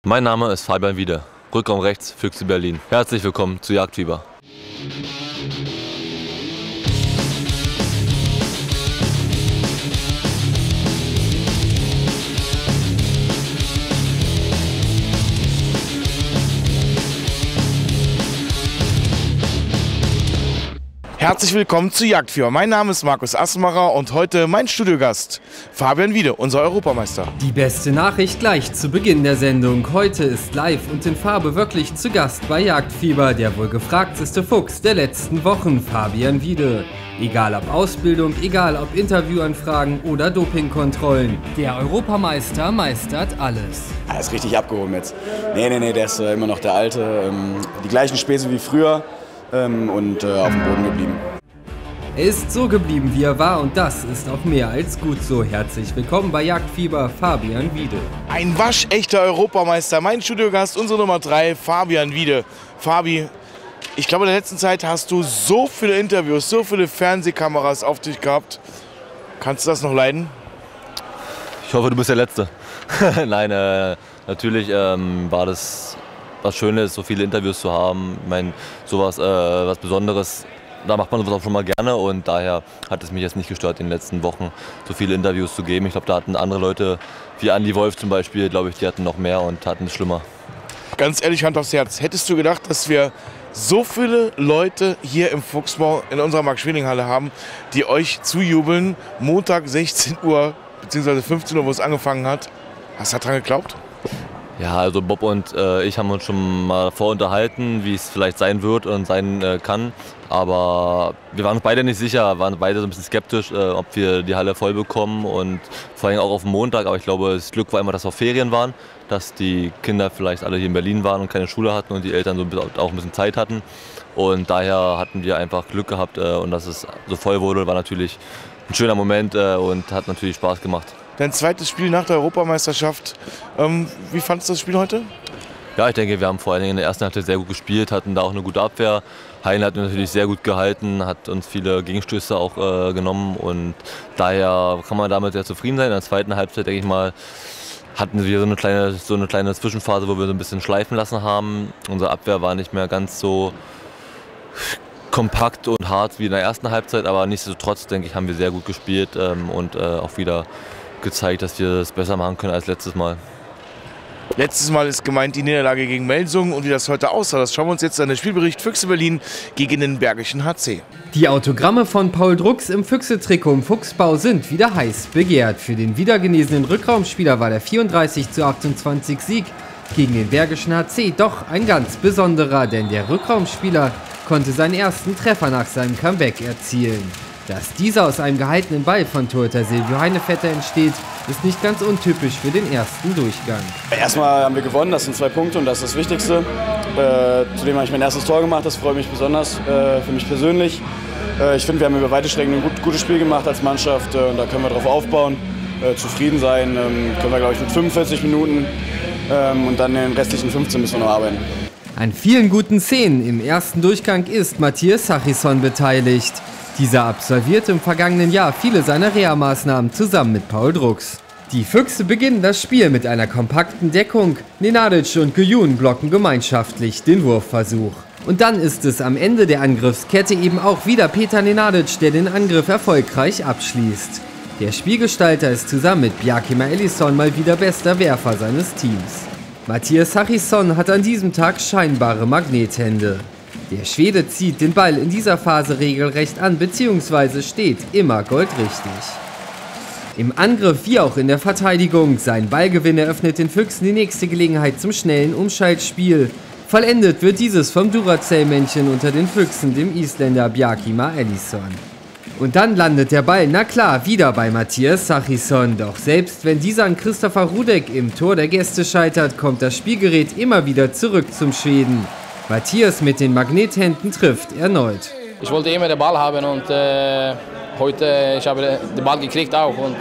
Mein Name ist Fabian Wiede, Rückraum rechts, Füchse Berlin. Herzlich willkommen zu Jagdfieber. Herzlich willkommen zu Jagdfieber. Mein Name ist Markus Asmacher und heute mein Studiogast Fabian Wiede, unser Europameister. Die beste Nachricht gleich zu Beginn der Sendung. Heute ist live und in Farbe wirklich zu Gast bei Jagdfieber der wohl gefragteste Fuchs der letzten Wochen, Fabian Wiede. Egal ob Ausbildung, egal ob Interviewanfragen oder Dopingkontrollen. Der Europameister meistert alles. Er ist richtig abgehoben jetzt. Nee, der ist immer noch der Alte. Die gleichen Späße wie früher. Und auf dem Boden geblieben. Er ist so geblieben, wie er war, und das ist auch mehr als gut so. Herzlich willkommen bei Jagdfieber, Fabian Wiede. Ein waschechter Europameister, mein Studiogast, unsere Nummer 3, Fabian Wiede. Fabi, ich glaube, in der letzten Zeit hast du so viele Interviews, so viele Fernsehkameras auf dich gehabt. Kannst du das noch leiden? Ich hoffe, du bist der Letzte. Nein, natürlich war das was Schönes, so viele Interviews zu haben. Ich meine, sowas, was Besonderes, da macht man sowas auch schon mal gerne, und daher hat es mich jetzt nicht gestört, in den letzten Wochen so viele Interviews zu geben. Ich glaube, da hatten andere Leute, wie Andi Wolf zum Beispiel, glaube ich, die hatten noch mehr und hatten es schlimmer. Ganz ehrlich, Hand aufs Herz, hättest du gedacht, dass wir so viele Leute hier im Fuchsbau in unserer Max-Schmeling-Halle haben, die euch zujubeln, Montag 16 Uhr bzw. 15 Uhr, wo es angefangen hat? Hast du daran geglaubt? Ja, also Bob und ich haben uns schon mal vorunterhalten, wie es vielleicht sein wird und sein kann. Aber wir waren uns beide nicht sicher, waren beide so ein bisschen skeptisch, ob wir die Halle voll bekommen, und vor allem auch auf den Montag. Aber ich glaube, das Glück war immer, dass auch Ferien waren, dass die Kinder vielleicht alle hier in Berlin waren und keine Schule hatten und die Eltern so auch ein bisschen Zeit hatten. Und daher hatten wir einfach Glück gehabt, und dass es so voll wurde, war natürlich ein schöner Moment und hat natürlich Spaß gemacht. Dein zweites Spiel nach der Europameisterschaft. Wie fandest du das Spiel heute? Ja, ich denke, wir haben vor allen Dingen in der ersten Halbzeit sehr gut gespielt, hatten da auch eine gute Abwehr. Hein hat natürlich sehr gut gehalten, hat uns viele Gegenstöße auch genommen, und daher kann man damit sehr zufrieden sein. In der zweiten Halbzeit, denke ich mal, hatten wir so eine kleine Zwischenphase, wo wir so ein bisschen schleifen lassen haben. Unsere Abwehr war nicht mehr ganz so kompakt und hart wie in der ersten Halbzeit, aber nichtsdestotrotz, denke ich, haben wir sehr gut gespielt und auch wieder gezeigt, dass wir es besser machen können als letztes Mal. Letztes Mal ist gemeint die Niederlage gegen Melsungen, und wie das heute aussah, das schauen wir uns jetzt an den Spielbericht Füchse Berlin gegen den Bergischen HC. Die Autogramme von Paul Drucks im Füchse-Trikot im Fuchsbau sind wieder heiß begehrt. Für den wiedergenesenen Rückraumspieler war der 34:28 Sieg gegen den Bergischen HC doch ein ganz besonderer, denn der Rückraumspieler konnte seinen ersten Treffer nach seinem Comeback erzielen. Dass dieser aus einem gehaltenen Ball von Torhüter Silvio Heinevetter entsteht, ist nicht ganz untypisch für den ersten Durchgang. Erstmal haben wir gewonnen, das sind 2 Punkte und das ist das Wichtigste. Zudem habe ich mein erstes Tor gemacht, das freut mich besonders für mich persönlich. Ich finde, wir haben über weite Strecken ein gutes Spiel gemacht als Mannschaft, und da können wir drauf aufbauen, zufrieden sein. Können wir, glaube ich, mit 45 Minuten und dann in den restlichen 15 müssen wir noch arbeiten. An vielen guten Szenen im ersten Durchgang ist Matthias Sachisson beteiligt. Dieser absolvierte im vergangenen Jahr viele seiner Reha-Maßnahmen zusammen mit Paul Drucks. Die Füchse beginnen das Spiel mit einer kompakten Deckung. Nenadic und Guyun blocken gemeinschaftlich den Wurfversuch. Und dann ist es am Ende der Angriffskette eben auch wieder Peter Nenadic, der den Angriff erfolgreich abschließt. Der Spielgestalter ist zusammen mit Bjarkima Ellison mal wieder bester Werfer seines Teams. Matthias Sachisson hat an diesem Tag scheinbare Magnethände. Der Schwede zieht den Ball in dieser Phase regelrecht an bzw. steht immer goldrichtig. Im Angriff wie auch in der Verteidigung, sein Ballgewinn eröffnet den Füchsen die nächste Gelegenheit zum schnellen Umschaltspiel. Vollendet wird dieses vom Duracell-Männchen unter den Füchsen, dem Isländer Bjarkima Ellison. Und dann landet der Ball, na klar, wieder bei Matthias Sachisson. Doch selbst wenn dieser an Christopher Rudek im Tor der Gäste scheitert, kommt das Spielgerät immer wieder zurück zum Schweden. Matthias mit den Magnethänden trifft erneut. Ich wollte immer den Ball haben, und heute ich habe den Ball gekriegt auch, und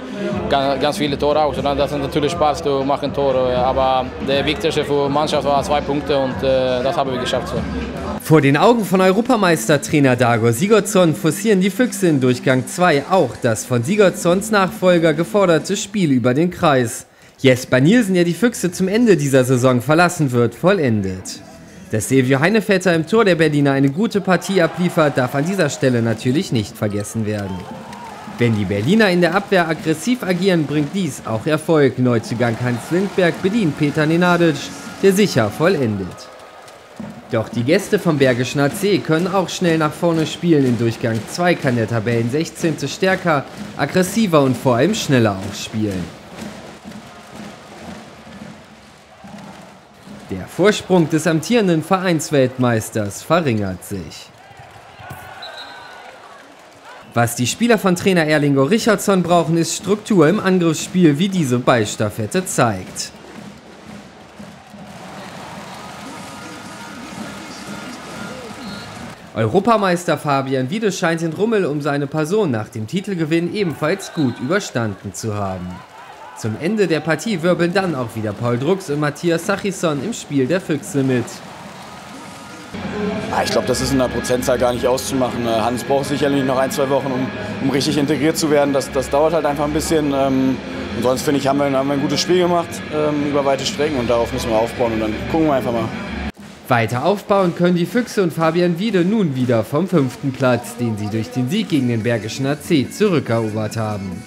ganz viele Tore auch. Das ist natürlich Spaß, du machst ein Tor, aber der wichtigste für die Mannschaft war 2 Punkte, und das haben wir geschafft. So. Vor den Augen von Europameistertrainer Dago Sigurdsson forcieren die Füchse in Durchgang 2 auch das von Sigurdssons Nachfolger geforderte Spiel über den Kreis. Jesper Nielsen, der die Füchse zum Ende dieser Saison verlassen wird, vollendet. Dass Silvio Heinevetter im Tor der Berliner eine gute Partie abliefert, darf an dieser Stelle natürlich nicht vergessen werden. Wenn die Berliner in der Abwehr aggressiv agieren, bringt dies auch Erfolg. Neuzugang Hans Lindberg bedient Peter Nenadic, der sicher vollendet. Doch die Gäste vom Bergischen HC können auch schnell nach vorne spielen. In Durchgang 2 kann der Tabellen 16. stärker, aggressiver und vor allem schneller aufspielen. Der Vorsprung des amtierenden Vereinsweltmeisters verringert sich. Was die Spieler von Trainer Erlingo Richardsson brauchen, ist Struktur im Angriffsspiel, wie diese Ballstaffette zeigt. Europameister Fabian Wiede scheint den Rummel um seine Person nach dem Titelgewinn ebenfalls gut überstanden zu haben. Zum Ende der Partie wirbeln dann auch wieder Paul Drucks und Matthias Sachisson im Spiel der Füchse mit. Ich glaube, das ist in der Prozentzahl gar nicht auszumachen. Hans braucht sicherlich noch 1-2 Wochen, um richtig integriert zu werden. Das dauert halt einfach ein bisschen. Und sonst finde ich, haben wir ein gutes Spiel gemacht über weite Strecken und darauf müssen wir aufbauen und dann gucken wir einfach mal. Weiter aufbauen können die Füchse und Fabian Wiede nun wieder vom 5. Platz, den sie durch den Sieg gegen den Bergischen HC zurückerobert haben.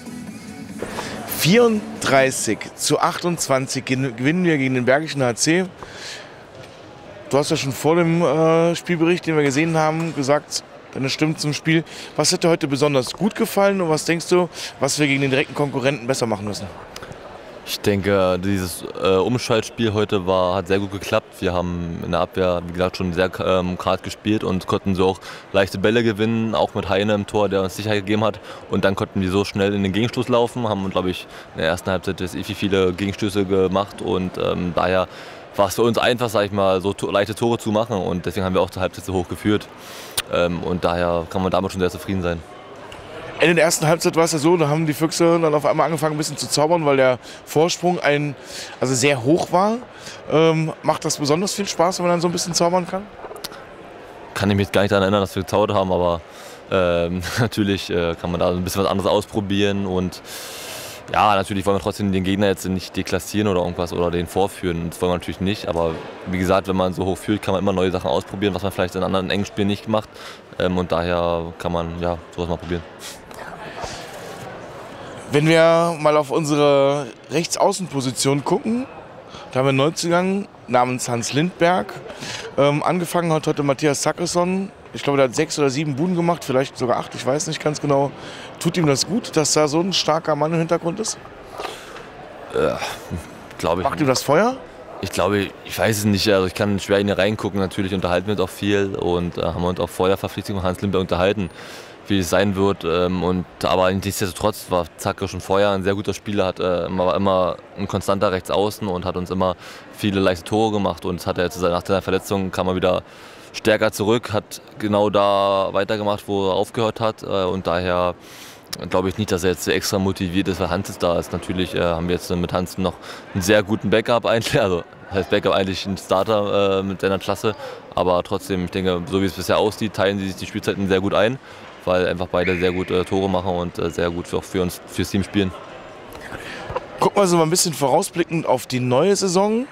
34:28 gewinnen wir gegen den Bergischen HC. Du hast ja schon vor dem Spielbericht, den wir gesehen haben, gesagt, deine Stimme zum Spiel. Was hat dir heute besonders gut gefallen und was denkst du, was wir gegen den direkten Konkurrenten besser machen müssen? Ich denke, dieses Umschaltspiel heute hat sehr gut geklappt. Wir haben in der Abwehr, wie gesagt, schon sehr gerade gespielt und konnten so auch leichte Bälle gewinnen, auch mit Heine im Tor, der uns Sicherheit gegeben hat. Und dann konnten wir so schnell in den Gegenstoß laufen, haben, glaube ich, in der ersten Halbzeit viele Gegenstöße gemacht und daher war es für uns einfach, sag ich mal, so leichte Tore zu machen und deswegen haben wir auch zur Halbzeit so hoch geführt. Und daher kann man damit schon sehr zufrieden sein. Ende der ersten Halbzeit war es ja so, da haben die Füchse dann auf einmal angefangen ein bisschen zu zaubern, weil der Vorsprung sehr hoch war. Macht das besonders viel Spaß, wenn man dann so ein bisschen zaubern kann? Kann ich mich gar nicht daran erinnern, dass wir gezaubert haben, aber natürlich kann man da ein bisschen was anderes ausprobieren und ja, natürlich wollen wir trotzdem den Gegner jetzt nicht deklassieren oder irgendwas oder den vorführen. Das wollen wir natürlich nicht, aber wie gesagt, wenn man so hoch führt, kann man immer neue Sachen ausprobieren, was man vielleicht in anderen engen Spielen nicht macht und daher kann man ja sowas mal probieren. Wenn wir mal auf unsere Rechtsaußenposition gucken, da haben wir einen Neuzugang namens Hans Lindberg. Angefangen hat heute Matthias Sachisson. Ich glaube, der hat 6 oder 7 Buden gemacht, vielleicht sogar 8, ich weiß nicht ganz genau. Tut ihm das gut, dass da so ein starker Mann im Hintergrund ist? Glaube ich. Macht ihm das Feuer? Ich glaube, ich weiß es nicht, also ich kann schwer in ihn reingucken, natürlich unterhalten wir uns auch viel und haben uns auch vor der Verpflichtung mit Hans Lindberg unterhalten, wie es sein wird. Aber nichtsdestotrotz war Zacke schon vorher ein sehr guter Spieler, war immer ein konstanter Rechtsaußen und hat uns immer viele leichte Tore gemacht und hat jetzt nach seiner Verletzung kam er wieder stärker zurück, hat genau da weitergemacht, wo er aufgehört hat und daher glaube ich nicht, dass er jetzt extra motiviert ist, weil Hans ist da ist. Natürlich haben wir jetzt mit Hans noch einen sehr guten Backup eigentlich, also heißt Backup eigentlich ein Starter mit seiner Klasse, aber trotzdem, ich denke, so wie es bisher aussieht, teilen sie sich die Spielzeiten sehr gut ein, weil einfach beide sehr gut Tore machen und sehr gut auch fürs Team spielen. Gucken wir so mal ein bisschen vorausblickend auf die neue Saison.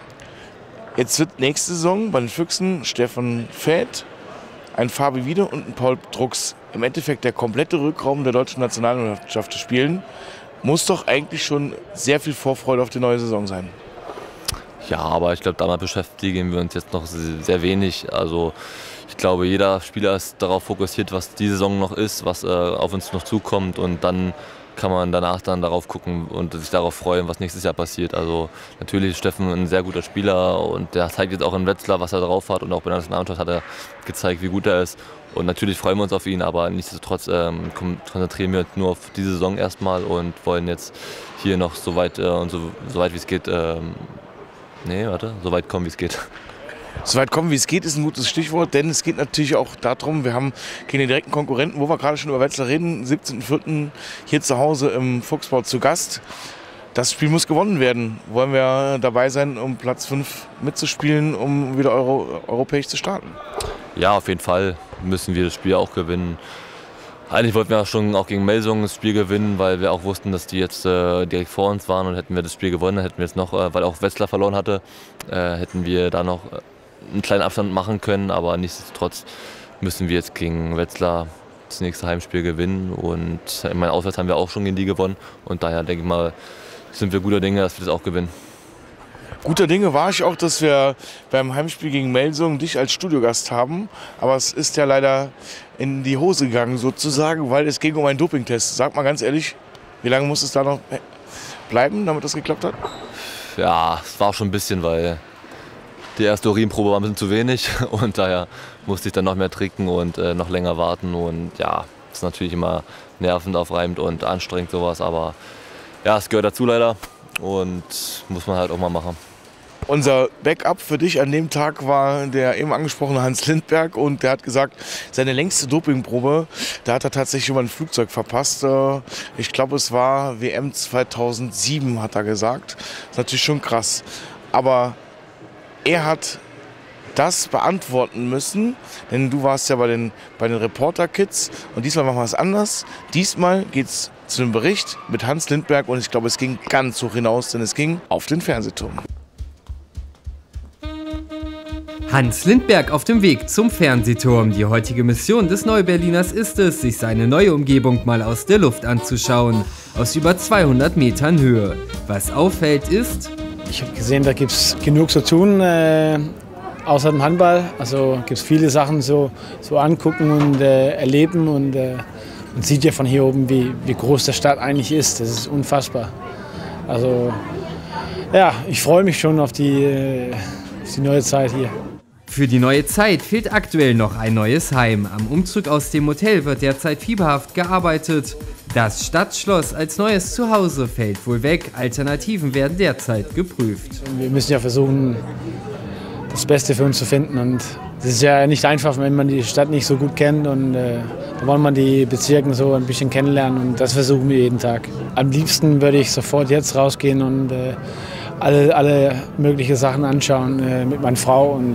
Jetzt wird nächste Saison bei den Füchsen Stefan Fäth, ein Fabi Wiede und ein Paul Drucks im Endeffekt der komplette Rückraum der deutschen Nationalmannschaft spielen. Muss doch eigentlich schon sehr viel Vorfreude auf die neue Saison sein. Ja, aber ich glaube, damit beschäftigen wir uns jetzt noch sehr wenig. Also ich glaube, jeder Spieler ist darauf fokussiert, was die Saison noch ist, was auf uns noch zukommt und dann kann man danach dann darauf gucken und sich darauf freuen, was nächstes Jahr passiert. Also natürlich ist Steffen ein sehr guter Spieler und der zeigt jetzt auch in Wetzlar, was er drauf hat und auch bei der Nationalmannschaft hat er gezeigt, wie gut er ist. Und natürlich freuen wir uns auf ihn, aber nichtsdestotrotz konzentrieren wir uns nur auf diese Saison erstmal und wollen jetzt hier noch so weit wie es geht, so weit kommen, wie es geht. So weit kommen, wie es geht, ist ein gutes Stichwort, denn es geht natürlich auch darum, wir haben gegen den direkten Konkurrenten, wo wir gerade schon über Wetzlar reden, 17.04. hier zu Hause im Fuchsbau zu Gast. Das Spiel muss gewonnen werden. Wollen wir dabei sein, um Platz 5 mitzuspielen, um wieder europäisch zu starten? Ja, auf jeden Fall müssen wir das Spiel auch gewinnen. Eigentlich wollten wir schon auch gegen Melsungen das Spiel gewinnen, weil wir auch wussten, dass die jetzt direkt vor uns waren, und hätten wir das Spiel gewonnen, dann hätten wir jetzt noch, weil auch Wetzlar verloren hatte, hätten wir da noch einen kleinen Abstand machen können, aber nichtsdestotrotz müssen wir jetzt gegen Wetzlar das nächste Heimspiel gewinnen, und in meinem Auswärts haben wir auch schon gegen die gewonnen, und daher denke ich mal, sind wir guter Dinge, dass wir das auch gewinnen. Guter Dinge war ich auch, dass wir beim Heimspiel gegen Melsungen dich als Studiogast haben. Aber es ist ja leider in die Hose gegangen sozusagen, weil es ging um einen Dopingtest. Sag mal ganz ehrlich, wie lange muss es da noch bleiben, damit das geklappt hat? Ja, es war schon ein bisschen, weil die erste Urinprobe war ein bisschen zu wenig, und daher musste ich dann noch mehr trinken und noch länger warten. Und ja, das ist natürlich immer nervend, aufreibend und anstrengend sowas, aber ja, es gehört dazu leider und muss man halt auch mal machen. Unser Backup für dich an dem Tag war der eben angesprochene Hans Lindberg, und der hat gesagt, seine längste Dopingprobe, da hat er tatsächlich über ein Flugzeug verpasst. Ich glaube, es war WM 2007, hat er gesagt. Das ist natürlich schon krass. Aber er hat das beantworten müssen, denn du warst ja bei den Reporter-Kids, und diesmal machen wir es anders. Diesmal geht es zu einem Bericht mit Hans Lindberg, und ich glaube, es ging ganz hoch hinaus, denn es ging auf den Fernsehturm. Hans Lindberg auf dem Weg zum Fernsehturm. Die heutige Mission des Neuberliners ist es, sich seine neue Umgebung mal aus der Luft anzuschauen. Aus über 200 Metern Höhe. Was auffällt ist: Ich habe gesehen, da gibt es genug zu tun, außer dem Handball. Also gibt es viele Sachen so angucken und erleben. Und man sieht ja von hier oben, wie groß die Stadt eigentlich ist. Das ist unfassbar. Also ja, ich freue mich schon auf die neue Zeit hier. Für die neue Zeit fehlt aktuell noch ein neues Heim. Am Umzug aus dem Hotel wird derzeit fieberhaft gearbeitet. Das Stadtschloss als neues Zuhause fällt wohl weg. Alternativen werden derzeit geprüft. Wir müssen ja versuchen, das Beste für uns zu finden. Und das ist ja nicht einfach, wenn man die Stadt nicht so gut kennt. Und da wollen wir die Bezirke so ein bisschen kennenlernen. Und das versuchen wir jeden Tag. Am liebsten würde ich sofort jetzt rausgehen und alle möglichen Sachen anschauen mit meiner Frau. Und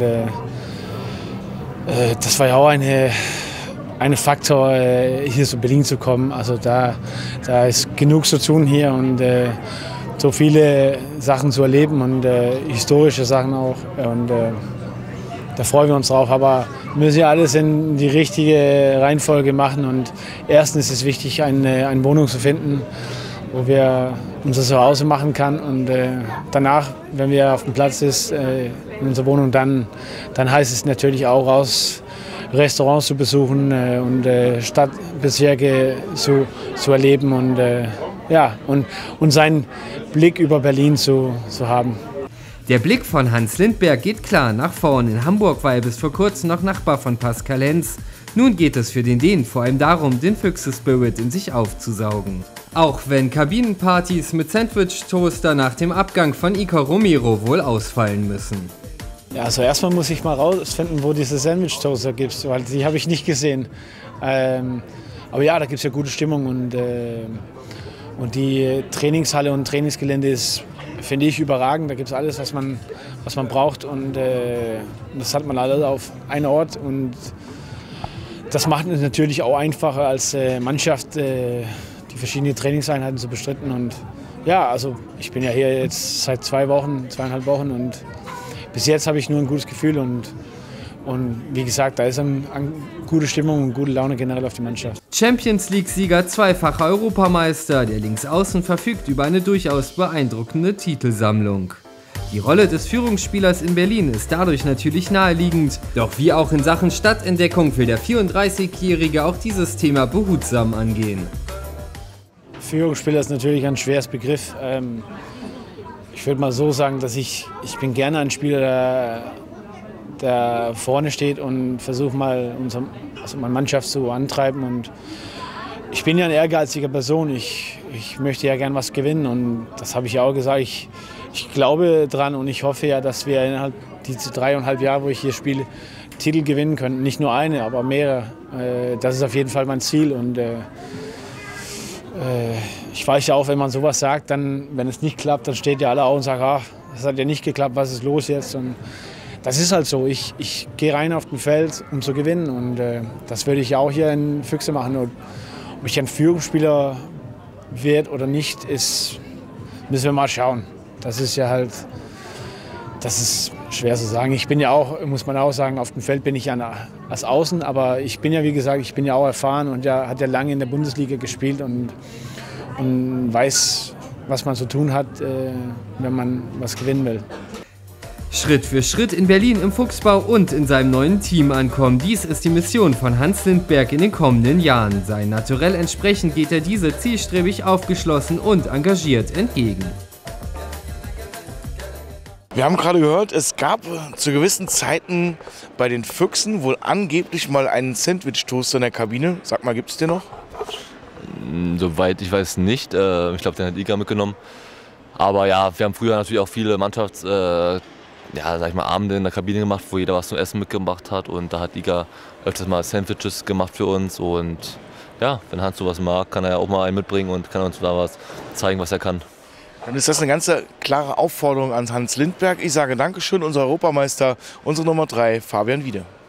das war ja auch ein Faktor, hier zu Berlin zu kommen. Also da ist genug zu tun hier und so viele Sachen zu erleben und historische Sachen auch. Und da freuen wir uns drauf. Aber wir müssen ja alles in die richtige Reihenfolge machen. Und erstens ist es wichtig, eine Wohnung zu finden, wo wir unser Zuhause machen kann, und danach, wenn wir auf dem Platz ist, in unserer Wohnung, dann heißt es natürlich auch raus, Restaurants zu besuchen und Stadtbezirke zu erleben und und seinen Blick über Berlin zu haben. Der Blick von Hans Lindberg geht klar nach vorn. In Hamburg war er bis vor kurzem noch Nachbar von Pascal Hens. Nun geht es für den Dänen vor allem darum, den Füchse-Spirit in sich aufzusaugen. Auch wenn Kabinenpartys mit Sandwich-Toaster nach dem Abgang von Iker Romero wohl ausfallen müssen. Ja, also erstmal muss ich mal rausfinden, wo diese Sandwich-Toaster gibt, weil die habe ich nicht gesehen. Aber ja, da gibt es ja gute Stimmung, und die Trainingshalle und Trainingsgelände ist, finde ich, überragend. Da gibt es alles, was man braucht, und das hat man alles auf einen Ort. Und das macht es natürlich auch einfacher als Mannschaft, die verschiedenen Trainingseinheiten zu bestritten. Und ja, also ich bin ja hier jetzt seit 2,5 Wochen, und bis jetzt habe ich nur ein gutes Gefühl. Und wie gesagt, da ist eine gute Stimmung und gute Laune generell auf die Mannschaft. Champions League-Sieger, zweifacher Europameister, der Linksaußen verfügt über eine durchaus beeindruckende Titelsammlung. Die Rolle des Führungsspielers in Berlin ist dadurch natürlich naheliegend. Doch wie auch in Sachen Stadtentdeckung will der 34-Jährige auch dieses Thema behutsam angehen. Führungsspieler ist natürlich ein schweres Begriff. Ich würde mal so sagen, dass ich bin gerne ein Spieler, der vorne steht und versucht mal meine Mannschaft zu antreiben. Und ich bin ja eine ehrgeizige Person. Ich möchte ja gern was gewinnen, und das habe ich ja auch gesagt. Ich glaube dran, und ich hoffe ja, dass wir innerhalb dieser 3,5 Jahre, wo ich hier spiele, Titel gewinnen können. Nicht nur eine, aber mehrere. Das ist auf jeden Fall mein Ziel. Und ich weiß ja auch, wenn man sowas sagt, dann, wenn es nicht klappt, dann steht ja alle auf und sagen, ach, das hat ja nicht geklappt, was ist los jetzt? Und das ist halt so. Ich gehe rein auf den Feld, um zu gewinnen. Und das würde ich auch hier in Füchse machen. Und ob ich ein Führungsspieler werde oder nicht, müssen wir mal schauen. Das ist ja halt, das ist schwer zu sagen. Ich bin ja auch, muss man auch sagen, auf dem Feld bin ich ja als Außen. Aber ich bin ja, wie gesagt, ich bin ja auch erfahren und hat ja lange in der Bundesliga gespielt und weiß, was man zu tun hat, wenn man was gewinnen will. Schritt für Schritt in Berlin im Fuchsbau und in seinem neuen Team ankommen. Dies ist die Mission von Hans Lindberg in den kommenden Jahren. Sein Naturell entsprechend geht er diese zielstrebig aufgeschlossen und engagiert entgegen. Wir haben gerade gehört, es gab zu gewissen Zeiten bei den Füchsen wohl angeblich mal einen Sandwich-Toaster in der Kabine. Sag mal, gibt es den noch? Soweit ich weiß nicht. Ich glaube, den hat Iga mitgenommen. Aber ja, wir haben früher natürlich auch viele Abende in der Kabine gemacht, wo jeder was zum Essen mitgebracht hat. Und da hat Iga öfters mal Sandwiches gemacht für uns. Und ja, wenn Hans sowas mag, kann er ja auch mal einen mitbringen und kann uns da was zeigen, was er kann. Dann ist das eine ganz klare Aufforderung an Hans Lindberg. Ich sage Dankeschön, unser Europameister, unsere Nummer 3, Fabian Wiede.